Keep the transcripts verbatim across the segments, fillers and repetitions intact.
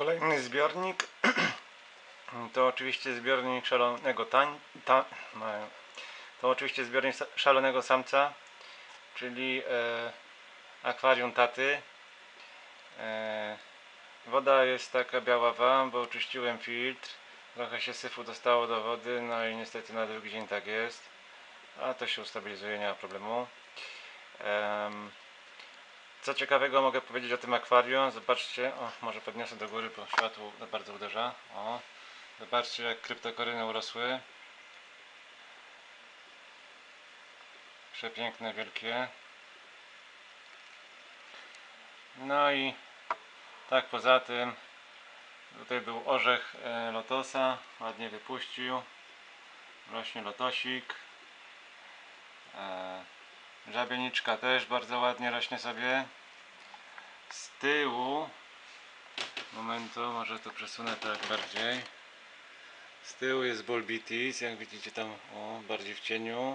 Kolejny zbiornik to oczywiście zbiornik szalonego tań, ta, to oczywiście zbiornik szalonego samca, czyli e, akwarium taty. E, woda jest taka biaława, bo oczyściłem filtr, trochę się syfu dostało do wody, no i niestety na drugi dzień tak jest, a to się ustabilizuje, nie ma problemu. E, Co ciekawego mogę powiedzieć o tym akwarium? Zobaczcie, o, może podniosę do góry, bo światło bardzo uderza. O, zobaczcie, jak kryptokoryny urosły. Przepiękne, wielkie. No i tak poza tym, tutaj był orzech e, lotosa, ładnie wypuścił. Rośnie lotosik. E, żabieniczka też bardzo ładnie rośnie sobie. Z tyłu, momentu, może to przesunę tak bardziej. Z tyłu jest bolbitis, jak widzicie tam, o, bardziej w cieniu.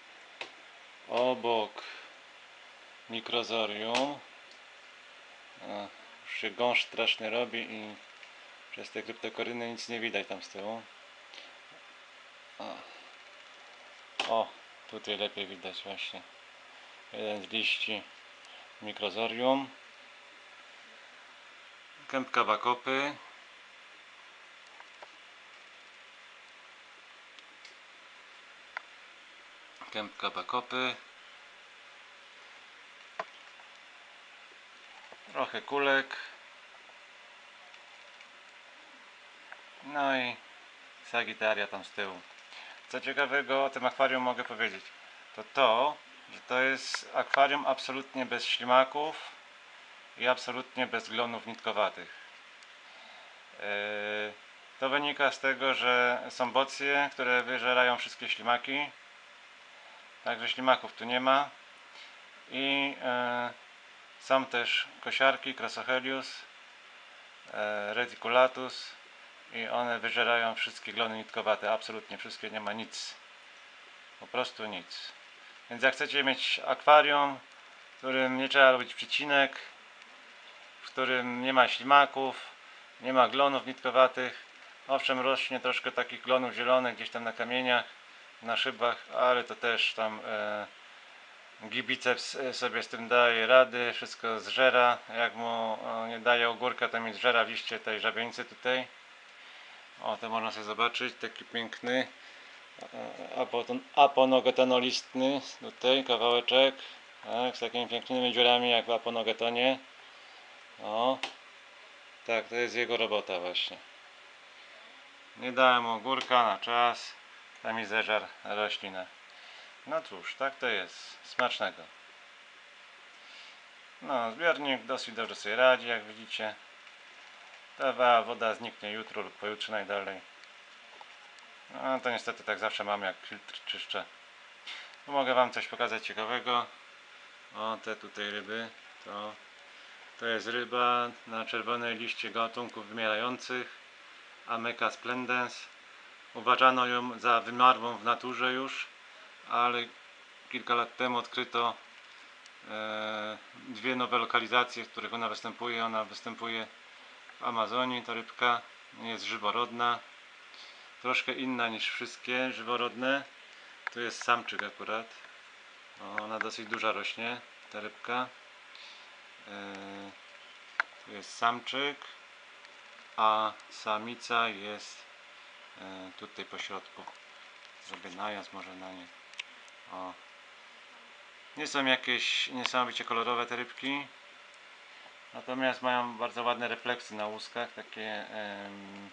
Obok mikrozorium. O, już się gąszcz straszny robi i przez te kryptokoryny nic nie widać tam z tyłu. O, o, tutaj lepiej widać właśnie jeden z liści mikrozorium. Kępka bakopy. Kępka bakopy. Trochę kulek. No i Sagittaria tam z tyłu. Co ciekawego o tym akwarium mogę powiedzieć, to to, że to jest akwarium absolutnie bez ślimaków i absolutnie bez glonów nitkowatych. Yy, to wynika z tego, że są bocje, które wyżerają wszystkie ślimaki, także ślimaków tu nie ma. I yy, są też kosiarki Crasohelius, yy, Reticulatus, i one wyżerają wszystkie glony nitkowate, absolutnie wszystkie, nie ma nic, po prostu nic. Więc jak chcecie mieć akwarium, w którym nie trzeba robić przecinek, w którym nie ma ślimaków, nie ma glonów nitkowatych, owszem, rośnie troszkę takich glonów zielonych gdzieś tam na kamieniach, na szybach, ale to też tam e, gibiceps sobie z tym daje rady, wszystko zżera. Jak mu o, nie daje ogórka, to mi zżera liście tej żabienicy tutaj. O, to można sobie zobaczyć, taki piękny aponogetonolistny tutaj kawałeczek, tak, z takimi pięknymi dziurami jak w aponogetonie. O, tak, to jest jego robota właśnie. Nie dałem mu ogórka na czas, tam mi zeżar roślinę. No cóż, tak to jest. Smacznego. No, zbiornik dosyć dobrze sobie radzi, jak widzicie. Ta woda zniknie jutro lub pojutrze najdalej. No to niestety tak zawsze mam, jak filtr czyszczę. Tu mogę wam coś pokazać ciekawego. O, te tutaj ryby. To, to jest ryba na czerwonej liście gatunków wymierających. Ameca splendens. Uważano ją za wymarłą w naturze już, ale kilka lat temu odkryto e, dwie nowe lokalizacje, w których ona występuje. Ona występuje w Amazonii, ta rybka jest żyworodna, troszkę inna niż wszystkie żyworodne. Tu jest samczyk akurat, o, ona dosyć duża rośnie, ta rybka. E, tu jest samczyk, a samica jest e, tutaj po środku. Zrobię najazd może na nie. O. Nie są jakieś niesamowicie kolorowe te rybki, natomiast mają bardzo ładne refleksy na łuskach, takie em,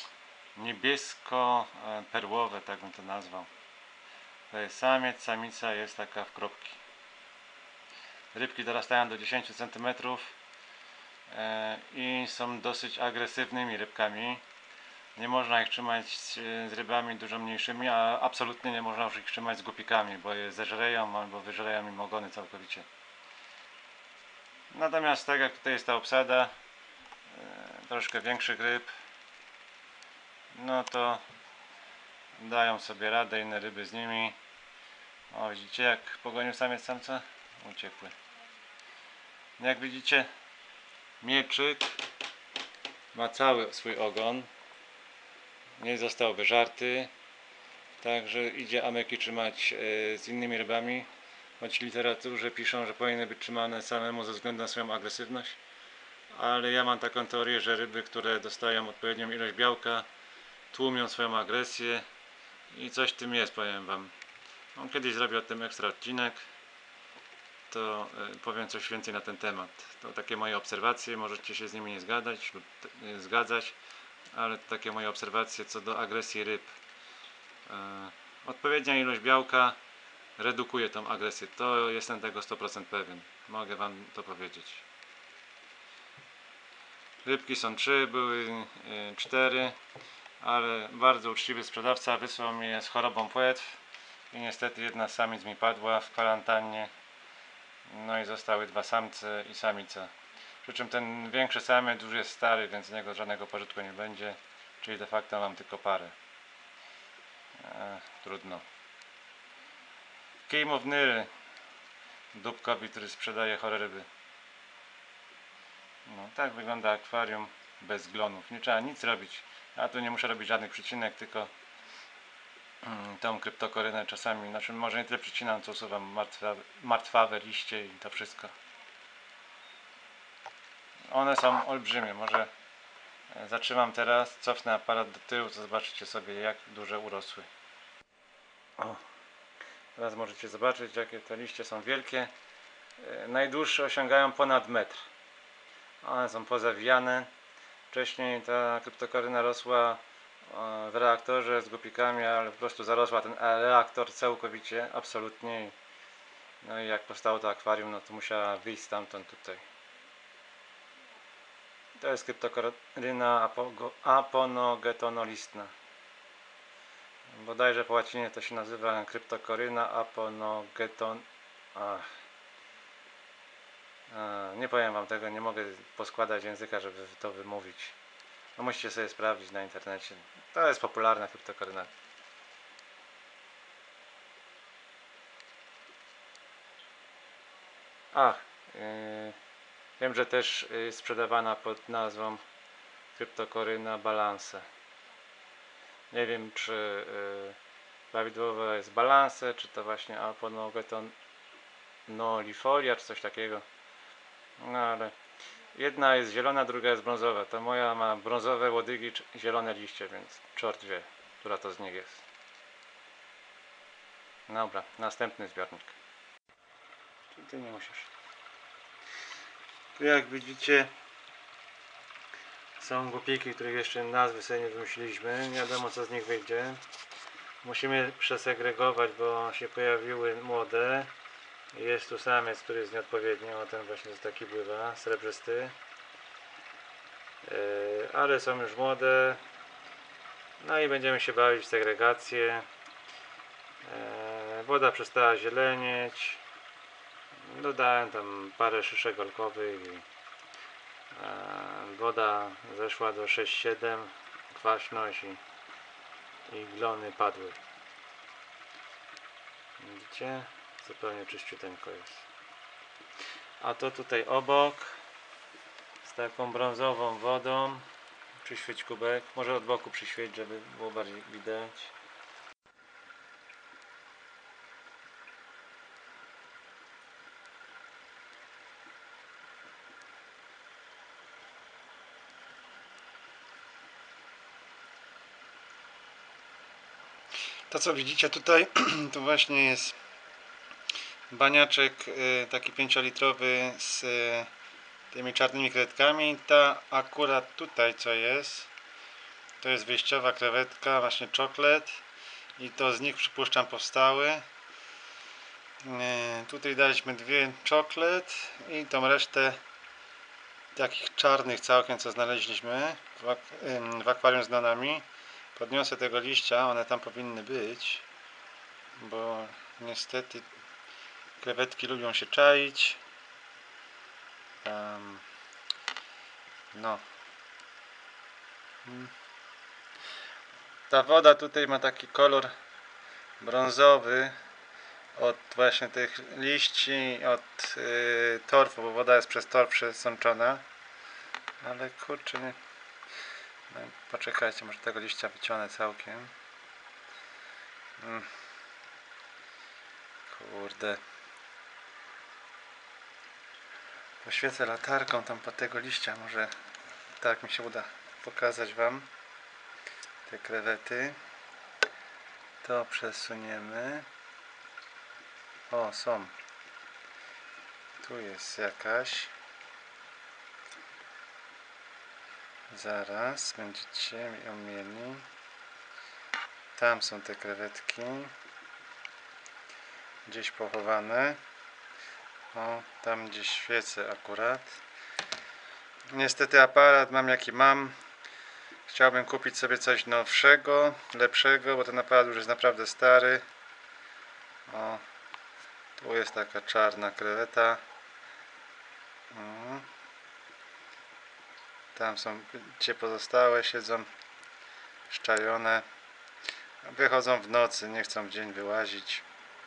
niebiesko-perłowe, tak bym to nazwał. To jest samiec, samica jest taka w kropki. Rybki dorastają do dziesięciu centymetrów e, i są dosyć agresywnymi rybkami. Nie można ich trzymać z rybami dużo mniejszymi, a absolutnie nie można już ich trzymać z głupikami, bo je zeżreją albo wyżreją im ogony całkowicie. Natomiast tak jak tutaj jest ta obsada, e, troszkę większych ryb, no to dają sobie radę inne ryby z nimi. O, widzicie, jak pogonił samiec samca? Uciekły. Jak widzicie, mieczyk ma cały swój ogon, nie został wyżarty, także idzie ameki trzymać z innymi rybami, choć w literaturze piszą, że powinny być trzymane samemu ze względu na swoją agresywność, ale ja mam taką teorię, że ryby, które dostają odpowiednią ilość białka, tłumią swoją agresję i coś w tym jest, powiem wam. On kiedyś zrobił o tym ekstra odcinek, to powiem coś więcej na ten temat. To takie moje obserwacje, możecie się z nimi nie zgadzać lub zgadzać, ale to takie moje obserwacje co do agresji ryb. Odpowiednia ilość białka redukuje tą agresję, to jestem tego sto procent pewien, mogę wam to powiedzieć. Rybki są trzy, były cztery, ale bardzo uczciwy sprzedawca wysłał mi je z chorobą płetw i niestety jedna z samic mi padła w kwarantannie. No i zostały dwa samce i samica. Przy czym ten większy samiec już jest stary, więc z niego żadnego pożytku nie będzie, czyli de facto mam tylko parę. Ech, trudno. Kij mówny dupkowi, który sprzedaje chore ryby. No, tak wygląda akwarium bez glonów. Nie trzeba nic robić. Ja tu nie muszę robić żadnych przycinek, tylko mm, tą kryptokorynę czasami, znaczy może nie tyle przycinam, co usuwam martwawe, martwawe liście i to wszystko. One są olbrzymie. Może zatrzymam teraz, cofnę aparat do tyłu, to zobaczycie sobie, jak duże urosły. O, teraz możecie zobaczyć, jakie te liście są wielkie. Najdłuższe osiągają ponad metr. One są pozawijane. Wcześniej ta kryptokoryna rosła w reaktorze z gupikami, ale po prostu zarosła ten reaktor całkowicie, absolutnie. No i jak powstało to akwarium, no to musiała wyjść stamtąd tutaj. To jest kryptokoryna aponogetonolistna. Bodajże po łacinie to się nazywa kryptokoryna aponogeton... Ach. A, nie powiem wam tego, nie mogę poskładać języka, żeby to wymówić. No musicie sobie sprawdzić na internecie. To jest popularna kryptokoryna. Ach, yy, wiem, że też jest sprzedawana pod nazwą kryptokoryna Balance. Nie wiem, czy yy, prawidłowo jest Balance, czy to właśnie aponogetonolifolia, czy coś takiego. No ale jedna jest zielona, druga jest brązowa. Ta moja ma brązowe łodygi, zielone liście, więc czort wie, która to z nich jest. Dobra, następny zbiornik. Ty nie musisz. Tu jak widzicie są głupiki, których jeszcze nazwy sobie nie wymyśliliśmy. Nie wiadomo co z nich wyjdzie. Musimy przesegregować, bo się pojawiły młode. Jest tu samiec, który jest nieodpowiedni. O, ten właśnie jest taki bywa, srebrzysty. Yy, ale są już młode. No i będziemy się bawić w segregację. Yy, woda przestała zielenieć. Dodałem tam parę szyszek olkowych i woda zeszła do sześć siedem, kwaśność i, i glony padły. Widzicie? Zupełnie czyściuteńko jest. A to tutaj obok z taką brązową wodą. Przyświeć kubek, może od boku przyświeć, żeby było bardziej widać. To co widzicie tutaj to właśnie jest baniaczek taki pięciolitrowy z tymi czarnymi kredkami. Ta akurat tutaj co jest, to jest wyjściowa krewetka, właśnie czoklet i to z nich przypuszczam powstały. Tutaj daliśmy dwie czoklet i tą resztę takich czarnych całkiem co znaleźliśmy w akwarium z nonami. Podniosę tego liścia, one tam powinny być, bo niestety krewetki lubią się czaić. Um, no. Ta woda tutaj ma taki kolor brązowy od właśnie tych liści, od yy, torfu, bo woda jest przez torf przesączona. Ale kurczę, nie, No, poczekajcie, może tego liścia wyciągnę całkiem. Mm. Kurde. Poświecę latarką tam po tego liścia, może tak mi się uda pokazać wam te krewety. To przesuniemy. O, są. Tu jest jakaś. Zaraz będziecie ją mieli. Tam są te krewetki. Gdzieś pochowane. O, tam gdzieś świecę akurat. Niestety aparat mam jaki mam. Chciałbym kupić sobie coś nowszego, lepszego, bo ten aparat już jest naprawdę stary. O, tu jest taka czarna kreweta. O. Tam są, gdzie pozostałe siedzą szczajone. Wychodzą w nocy, nie chcą w dzień wyłazić.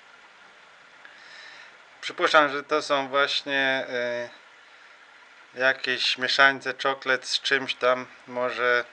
Przypuszczam, że to są właśnie y, jakieś mieszańce czoklet z czymś tam. Może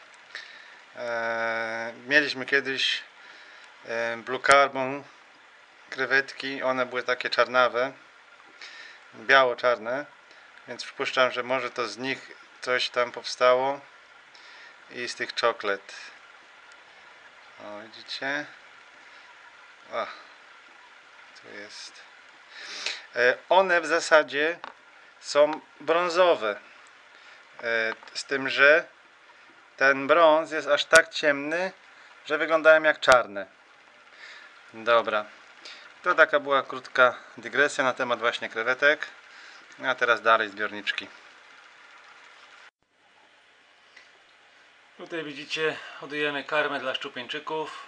y, mieliśmy kiedyś y, Blue Carbon krewetki, one były takie czarnawe, biało-czarne, więc przypuszczam, że może to z nich coś tam powstało i z tych czoklet. O, widzicie? O, tu jest. E, one w zasadzie są brązowe, e, z tym, że ten brąz jest aż tak ciemny, że wyglądają jak czarne. Dobra, to taka była krótka dygresja na temat właśnie krewetek. A teraz dalej zbiorniczki. Tutaj widzicie, hodujemy karmę dla szczupieńczyków.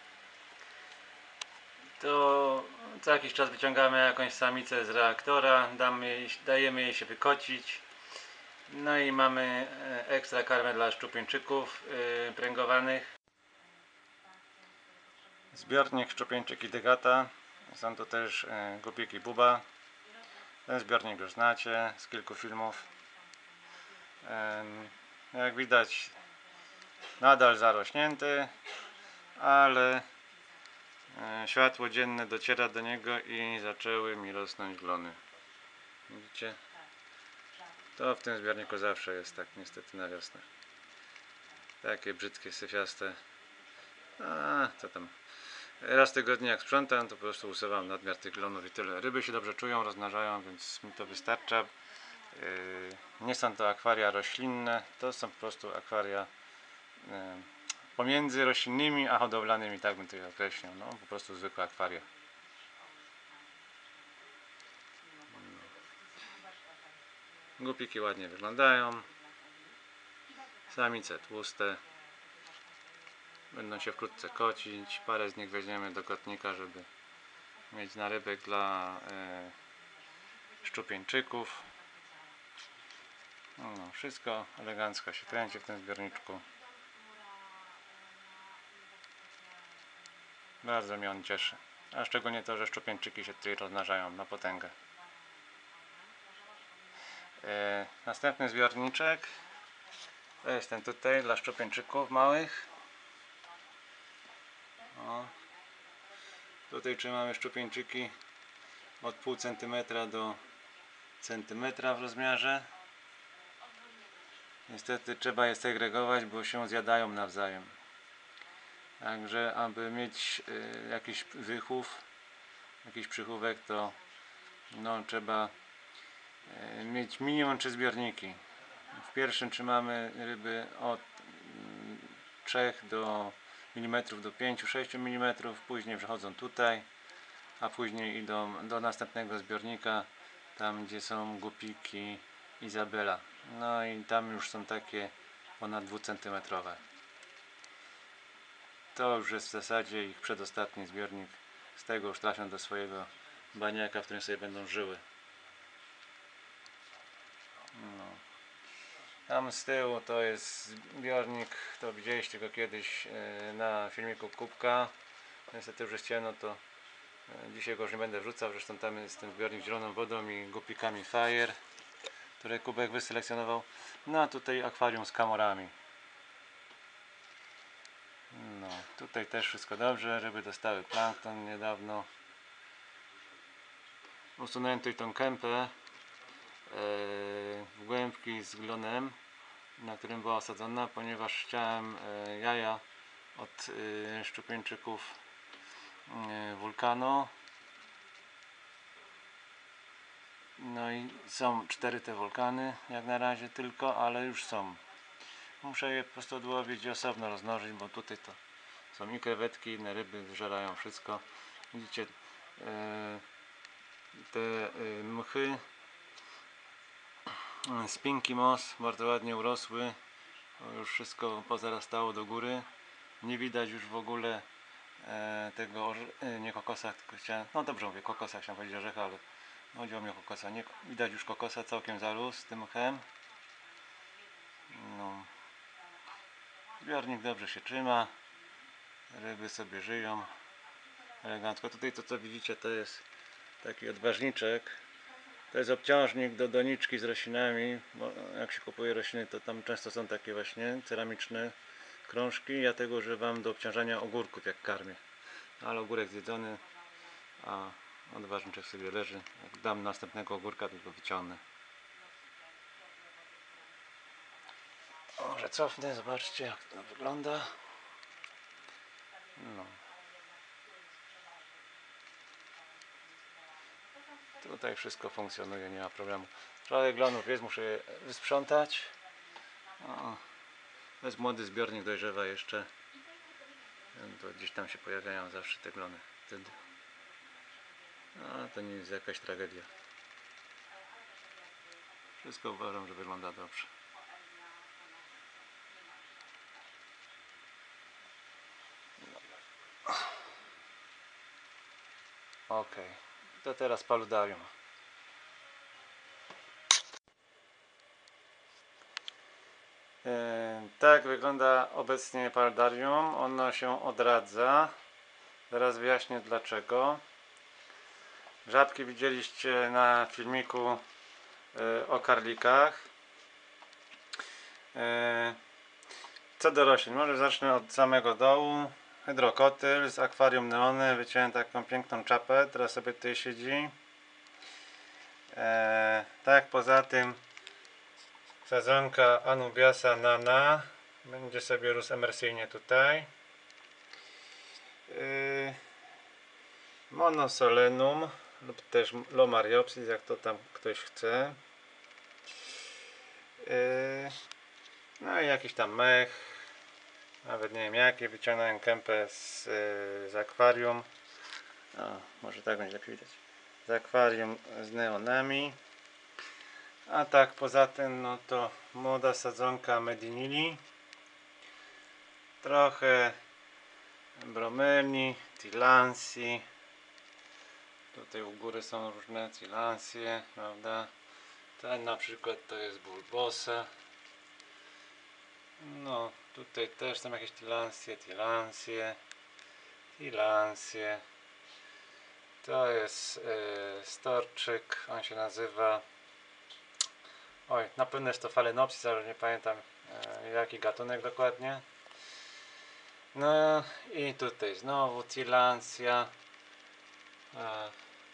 To co jakiś czas wyciągamy jakąś samicę z reaktora, damy jej, dajemy jej się wykocić. No i mamy ekstra karmę dla szczupieńczyków yy, pręgowanych. Zbiornik szczupieńczyki Degata. Są to też yy, gupiki Buba. Ten zbiornik już znacie z kilku filmów. Yy, jak widać, nadal zarośnięty, ale yy, światło dzienne dociera do niego i zaczęły mi rosnąć glony. Widzicie? To w tym zbiorniku zawsze jest tak, niestety na wiosnę. Takie brzydkie, syfiaste. A, to tam. Raz w tygodniu jak sprzątam, to po prostu usuwam nadmiar tych glonów i tyle. Ryby się dobrze czują, rozmnażają, więc mi to wystarcza. Yy, nie są to akwaria roślinne, to są po prostu akwaria yy, pomiędzy roślinnymi a hodowlanymi, tak bym to określił. No, po prostu zwykłe akwaria. Gupiki ładnie wyglądają. Samice tłuste. Będą się wkrótce kocić. Parę z nich weźmiemy do kotnika, żeby mieć narybek dla e, szczupieńczyków. No, wszystko elegancko się kręci w tym zbiorniczku. Bardzo mnie on cieszy. A szczególnie to, że szczupieńczyki się tutaj rozmnażają na potęgę. E, następny zbiorniczek to jest ten tutaj dla szczupieńczyków małych. O. Tutaj trzymamy szczupieńczyki od pół centymetra do centymetra w rozmiarze. Niestety trzeba je segregować, bo się zjadają nawzajem. Także aby mieć y, jakiś wychów, jakiś przychówek, to no, trzeba y, mieć minimum trzy zbiorniki. W pierwszym trzymamy ryby od trzech do milimetrów do pięciu sześciu milimetrów, później przechodzą tutaj, a później idą do następnego zbiornika, tam gdzie są gupiki Izabela. No i tam już są takie ponad dwucentymetrowe. To już jest w zasadzie ich przedostatni zbiornik. Z tego już trafią do swojego baniaka, w którym sobie będą żyły. No. Tam z tyłu to jest zbiornik, to widzieliście go kiedyś na filmiku Kubka. Niestety już jest ciemno, to dzisiaj go już nie będę wrzucał. Zresztą tam jest ten zbiornik z zieloną wodą i gupikami Fire, które Kubek wyselekcjonował. No a tutaj akwarium z kamorami. No, tutaj też wszystko dobrze, ryby dostały plankton niedawno. Usunąłem tutaj tą kępę yy, w głębki z glonem, na którym była osadzona, ponieważ chciałem yy, jaja od yy, szczupieńczyków yy, wulkanu. No i są cztery te wulkany jak na razie tylko, ale już są. Muszę je po prostu odłowić i osobno rozmnożyć, bo tutaj to są i krewetki, inne ryby wyżerają wszystko. Widzicie yy, te yy, mchy, spinki moss bardzo ładnie urosły. To już wszystko pozarastało do góry. Nie widać już w ogóle e, tego, e, nie kokosa, tylko chciałem, no dobrze mówię, kokosa, chciałem powiedzieć orzecha, ale chodziło mi o kokosa. Nie, widać już kokosa, całkiem zarósł z tym mchem. No. Zbiornik dobrze się trzyma, ryby sobie żyją elegancko. Tutaj to co widzicie to jest taki odważniczek. To jest obciążnik do doniczki z roślinami, bo jak się kupuje rośliny, to tam często są takie właśnie ceramiczne krążki. Ja tego używam do obciążania ogórków jak karmię. Ale ogórek zjedzony, a odważniczek sobie leży. Jak dam następnego ogórka, to go wyciągnę. Może cofnę, zobaczcie jak to wygląda. No. Tutaj wszystko funkcjonuje, nie ma problemu. Trochę glonów jest, muszę je wysprzątać. O, to jest młody zbiornik, dojrzewa jeszcze. To gdzieś tam się pojawiają zawsze te glony wtedy. No, to nie jest jakaś tragedia. Wszystko uważam, że wygląda dobrze. Ok, to teraz paludarium. Yy, tak wygląda obecnie paludarium. Ono się odradza. Zaraz wyjaśnię dlaczego. Żabki widzieliście na filmiku yy, o karlikach. Yy, co do roślin, może zacznę od samego dołu. Hydrokotyl z akwarium neony. Wyciąłem taką piękną czapę, teraz sobie tutaj siedzi. Eee, tak, poza tym sadzonka Anubiasa nana będzie sobie rósł emersyjnie tutaj. Eee, Monosolenum lub też Lomariopsis, jak to tam ktoś chce. Eee, no i jakiś tam mech. Nawet nie wiem jaki, wyciągnąłem kępę z, z akwarium. O, może tak będzie lepiej widać. Z akwarium z neonami. A tak poza tym, no to młoda sadzonka Medinili. Trochę bromeli, tilansji. Tutaj u góry są różne tilansje, prawda? Ten na przykład to jest bulbosa. No, tutaj też są jakieś tilansje, tilansje, tilansje. To jest yy, storczyk, on się nazywa. Oj, na pewno jest to Phalaenopsis, ale nie pamiętam yy, jaki gatunek dokładnie. No i tutaj znowu tilansja. A,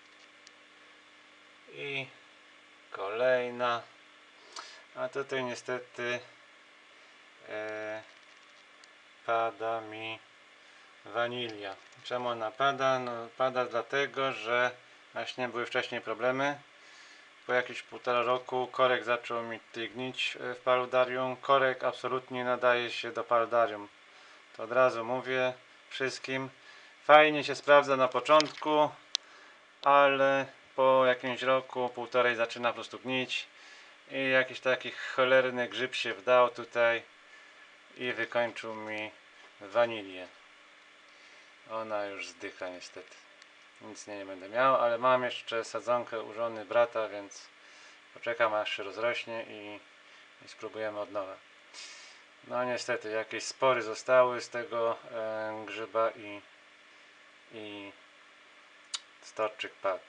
i kolejna. A tutaj niestety e, pada mi wanilia. Czemu ona pada? No pada dlatego, że właśnie były wcześniej problemy. Po jakieś półtora roku korek zaczął mi tutaj gnić w paludarium. Korek absolutnie nie nadaje się do paludarium. To od razu mówię wszystkim. Fajnie się sprawdza na początku, ale po jakimś roku, półtorej zaczyna po prostu gnić i jakiś taki cholerny grzyb się wdał tutaj i wykończył mi wanilię. Ona już zdycha niestety. Nic nie, nie będę miał, ale mam jeszcze sadzonkę u żony brata, więc poczekam aż się rozrośnie i, i spróbujemy od nowa. No niestety jakieś spory zostały z tego e, grzyba i, i storczyk padł.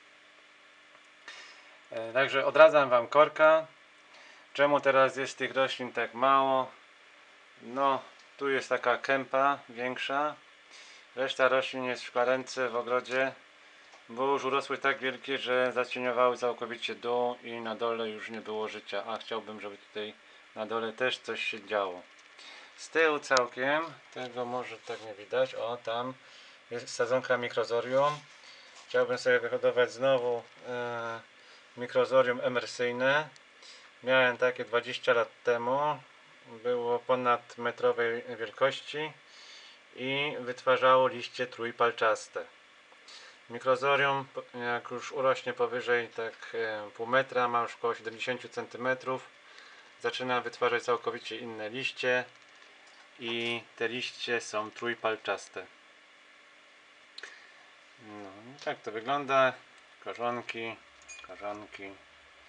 E, także odradzam wam korka. Czemu teraz jest tych roślin tak mało? No Tu jest taka kępa większa. Reszta roślin jest w szklarence w ogrodzie, bo już urosły tak wielkie, że zacieniowały całkowicie dół i na dole już nie było życia, a chciałbym, żeby tutaj na dole też coś się działo. Z tyłu całkiem, tego może tak nie widać, o tam jest sadzonka mikrozorium. Chciałbym sobie wyhodować znowu e, mikrozorium emersyjne. Miałem takie dwadzieścia lat temu, było ponad metrowej wielkości i wytwarzało liście trójpalczaste. Mikrozorium, jak już urośnie powyżej tak e, pół metra, ma już około siedemdziesiąt centymetrów, zaczyna wytwarzać całkowicie inne liście i te liście są trójpalczaste. No, tak to wygląda. Korzonki, korzonki. E,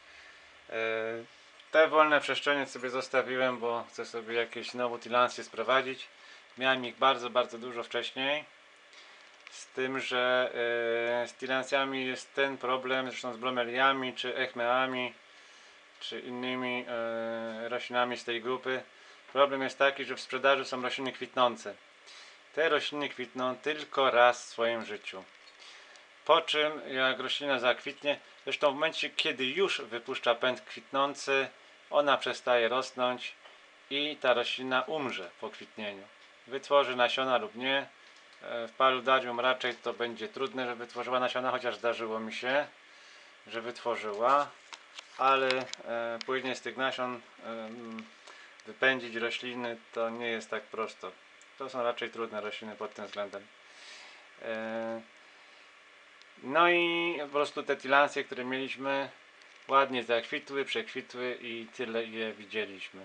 te wolne przestrzenie sobie zostawiłem, bo chcę sobie jakieś znowu tilancje sprowadzić. Miałem ich bardzo, bardzo dużo wcześniej. Z tym, że e, z tilancjami jest ten problem, zresztą z bromeliami, czy echmeami, czy innymi e, roślinami z tej grupy. Problem jest taki, że w sprzedaży są rośliny kwitnące. Te rośliny kwitną tylko raz w swoim życiu. Po czym jak roślina zakwitnie, zresztą w momencie kiedy już wypuszcza pęd kwitnący, ona przestaje rosnąć i ta roślina umrze po kwitnieniu. Wytworzy nasiona lub nie. W paludarium raczej to będzie trudne, żeby wytworzyła nasiona, chociaż zdarzyło mi się, że wytworzyła, ale e, później z tych nasion e, wypędzić rośliny to nie jest tak prosto. To są raczej trudne rośliny pod tym względem. E, no i po prostu te tilancje, które mieliśmy, ładnie zakwitły, przekwitły i tyle je widzieliśmy.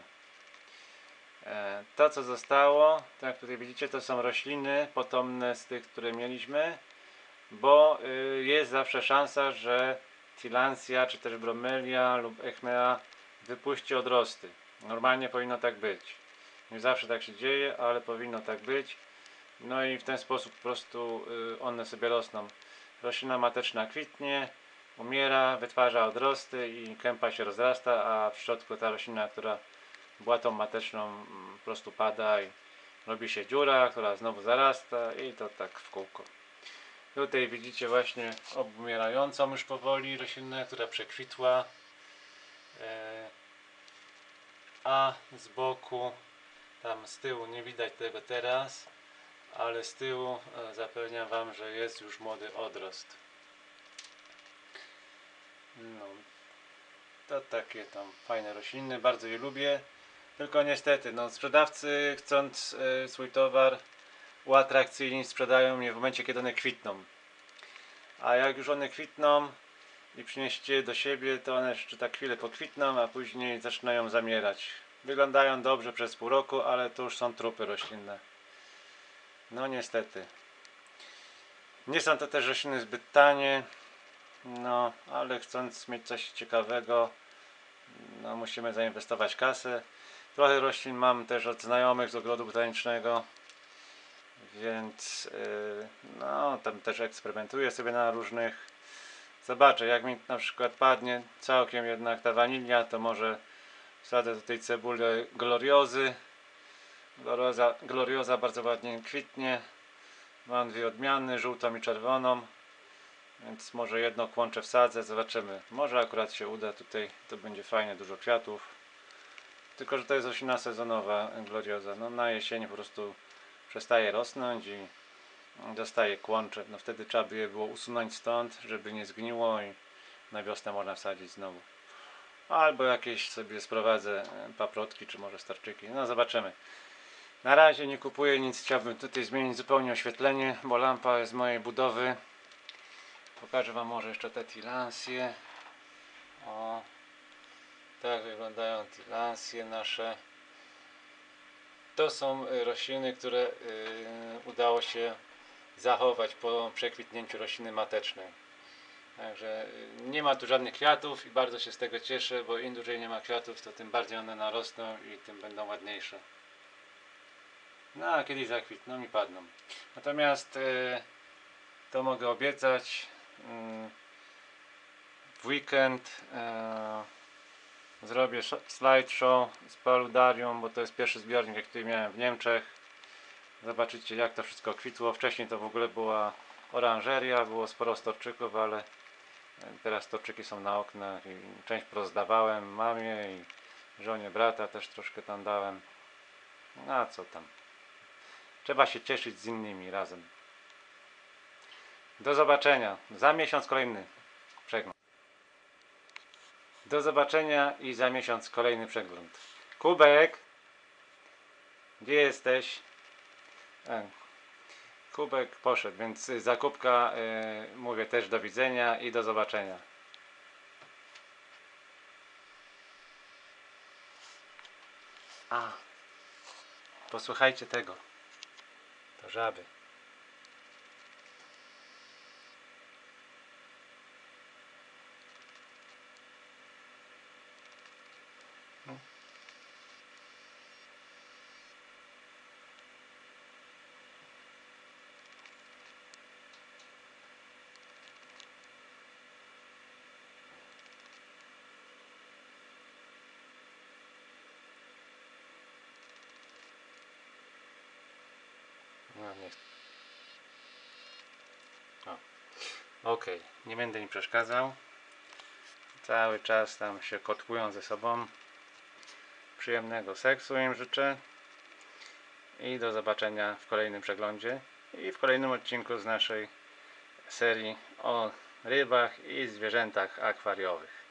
To co zostało, tak jak tutaj widzicie, to są rośliny potomne z tych, które mieliśmy, bo jest zawsze szansa, że tilancja czy też bromelia lub echmea wypuści odrosty. Normalnie powinno tak być. Nie zawsze tak się dzieje, ale powinno tak być. No i w ten sposób po prostu one sobie rosną. Roślina mateczna kwitnie, umiera, wytwarza odrosty i kępa się rozrasta, a w środku ta roślina, która była tą mateczną, po prostu pada i robi się dziura, która znowu zarasta i to tak w kółko. Tutaj widzicie właśnie obumierającą już powoli roślinę, która przekwitła, a z boku, tam z tyłu nie widać tego teraz, ale z tyłu zapewniam wam, że jest już młody odrost. No, to takie tam fajne rośliny, bardzo je lubię. Tylko niestety, no, sprzedawcy, chcąc y, swój towar uatrakcyjnić, sprzedają je w momencie, kiedy one kwitną. A jak już one kwitną i przynieście je do siebie, to one jeszcze tak chwilę pokwitną, a później zaczynają zamierać. Wyglądają dobrze przez pół roku, ale to już są trupy roślinne. No niestety. Nie są to też rośliny zbyt tanie, no ale chcąc mieć coś ciekawego, no musimy zainwestować kasę. Trochę roślin mam też od znajomych z ogrodu botanicznego, więc yy, no tam też eksperymentuję sobie na różnych. Zobaczę, jak mi na przykład padnie całkiem jednak ta wanilia, to może wsadzę do tej cebuli gloriozy. Glorioza, glorioza bardzo ładnie kwitnie. Mam dwie odmiany, żółtą i czerwoną, więc może jedno kłącze wsadzę, zobaczymy. Może akurat się uda tutaj, to będzie fajnie, dużo kwiatów. Tylko że to jest roślina sezonowa, glorioza. No na jesieni po prostu przestaje rosnąć i dostaje kłącze. No wtedy trzeba by je było usunąć stąd, żeby nie zgniło i na wiosnę można wsadzić znowu. Albo jakieś sobie sprowadzę paprotki, czy może starczyki. No zobaczymy. Na razie nie kupuję nic, chciałbym tutaj zmienić zupełnie oświetlenie, bo lampa jest z mojej budowy. Pokażę wam może jeszcze te tilancje. O, tak wyglądają tilancje nasze. To są rośliny, które yy, udało się zachować po przekwitnięciu rośliny matecznej. Także yy, nie ma tu żadnych kwiatów i bardzo się z tego cieszę, bo im dłużej nie ma kwiatów, to tym bardziej one narosną i tym będą ładniejsze. No a kiedyś zakwitną i padną. Natomiast yy, to mogę obiecać, yy, w weekend yy, Zrobię slideshow z paludarium, bo to jest pierwszy zbiornik, jaki miałem w Niemczech. Zobaczycie, jak to wszystko kwitło. Wcześniej to w ogóle była oranżeria, było sporo storczyków, ale teraz storczyki są na oknach i część rozdawałem mamie i żonie brata też troszkę tam dałem. No a co tam? Trzeba się cieszyć z innymi razem. Do zobaczenia. Za miesiąc kolejny przegląd. Do zobaczenia i za miesiąc kolejny przegląd. Kubek! Gdzie jesteś? E, Kubek poszedł, więc za Kubka y, mówię też do widzenia i do zobaczenia. A, posłuchajcie tego. To żaby. No, nie. Ok, nie będę im przeszkadzał. Cały czas tam się kotłują ze sobą. Przyjemnego seksu im życzę. I do zobaczenia w kolejnym przeglądzie i w kolejnym odcinku z naszej serii o rybach i zwierzętach akwariowych.